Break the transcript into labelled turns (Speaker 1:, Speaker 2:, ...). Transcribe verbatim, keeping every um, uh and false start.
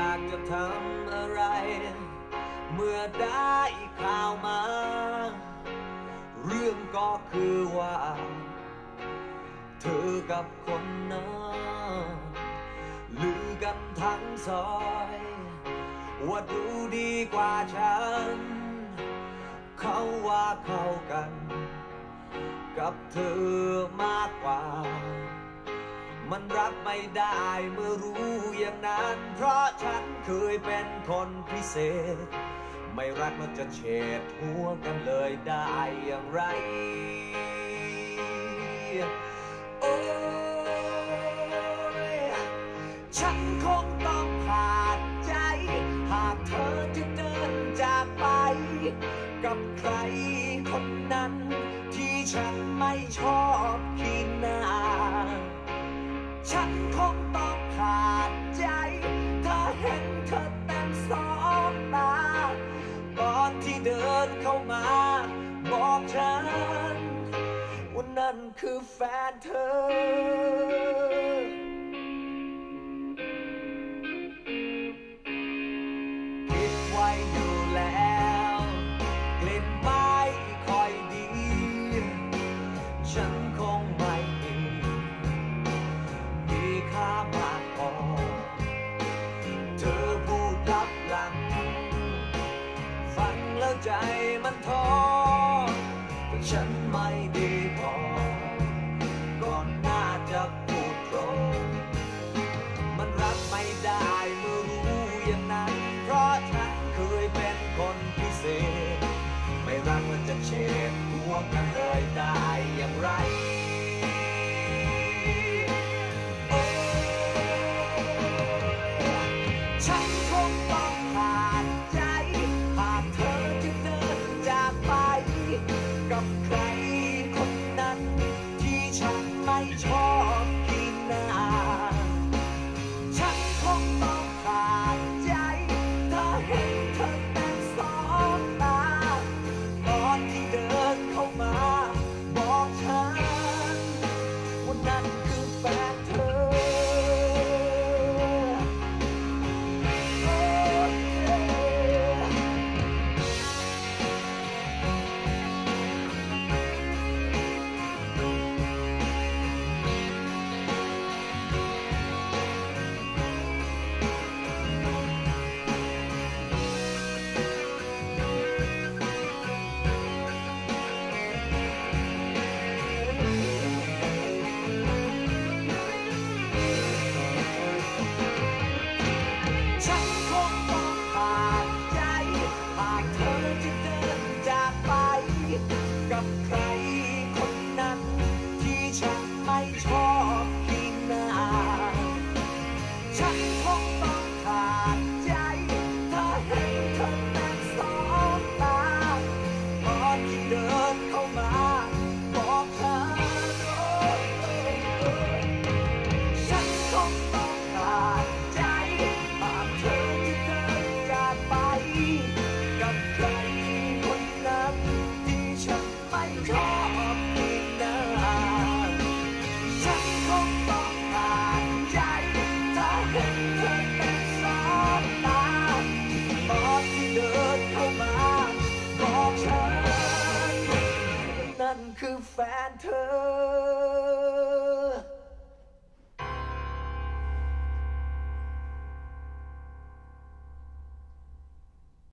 Speaker 1: ากจะทำอะไรเมื่อได้ข่าวมาเรื่องก็คือว่าเธอกับคนนั้นลือกันทั้งซอยว่าดูดีกว่าฉันเขาว่าเข้ากันกับเธอมากกว่ามันรับไม่ได้เมื่อรู้อย่างนั้นเพราะฉันเคยเป็นคนพิเศษไม่รักมันจะเฉดหัวกันเลยได้อย่างไรโอ้ยฉันคงต้องขาดใจหากเธอจะเดินจากไปกับใครคนนั้นที่ฉันไม่ชอบขี้หน้าฉันคงต้องขาดใจถ้าเห็นเธอเต็มสองตาตอนที่เดินเข้ามาบอกฉันว่านั่นคือแฟนเธอคิดไว้อยู่แล้วกลิ่นไม้ค่อยดีฉันคงไม่มีมีค่ามากพอเธอพูดลับหลังฟังแล้วใจมันท้อแต่ฉันไม่ดีพอก่อนหน้าจะพูดตรงมันรับไม่ได้เมื่อรู้อย่างนั้นเพราะฉันเคยเป็นคนพิเศษไม่รักมันจะเฉดหัวกันเลยได้อย่างไรฉันคงต้องขาดใจหากเธอจะเดินจากไปกับใครคนนั้นที่ฉันไม่ชอบขี้หน้าฉันคงต้องขาดใจถ้าเห็นเธอเต็มสองตาตอนที่เดินเข้ามาบอกฉันว่านั่นคือแฟนเธอกับใครคนนั้นที่ฉันไม่ชอบขี้หน้าฉันคงต้องขาดใจถ้าเห็นเธอเต็มสองตาตอนที่เดินเข้ามาบอกฉันฉันคงต้องขาดใจหากเธอจะเดินจากไปกับใครคนนั้นฉันไม่ชอบขี้หน้าฉันคงต้องขาดใจถ้าเห็นเธอเต็มสองตาตอนที่เดินเข้ามาบอกฉันนั่นคือแฟนเธอ